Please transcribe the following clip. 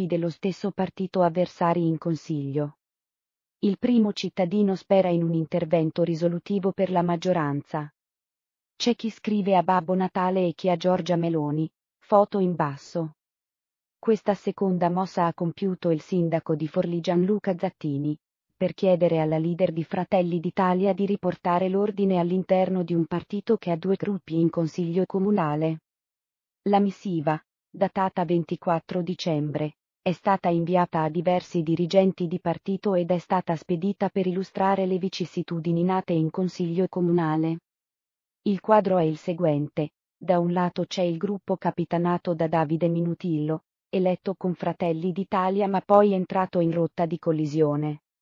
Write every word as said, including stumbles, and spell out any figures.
gruppi dello stesso partito avversari in Consiglio. Il primo cittadino spera in un intervento risolutivo per la maggioranza. C'è chi scrive a Babbo Natale e chi a Giorgia Meloni, foto in basso. Questa seconda mossa ha compiuto il sindaco di Forlì Gianluca Zattini, per chiedere alla leader di Fratelli d'Italia di riportare l'ordine all'interno di un partito che ha due gruppi in consiglio comunale. La missiva, datata ventiquattro dicembre, è stata inviata a diversi dirigenti di partito ed è stata spedita per illustrare le vicissitudini nate in consiglio comunale. Il quadro è il seguente: da un lato c'è il gruppo capitanato da Davide Minutillo, eletto con Fratelli d'Italia ma poi entrato in rotta di collisione.